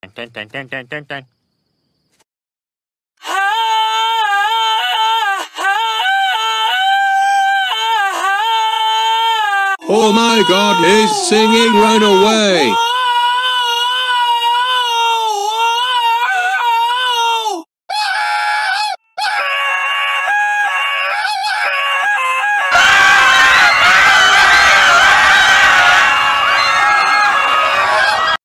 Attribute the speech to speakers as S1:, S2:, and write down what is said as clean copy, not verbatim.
S1: Dun, dun, dun, dun, dun, dun.
S2: Oh my God, he's singing Run Away.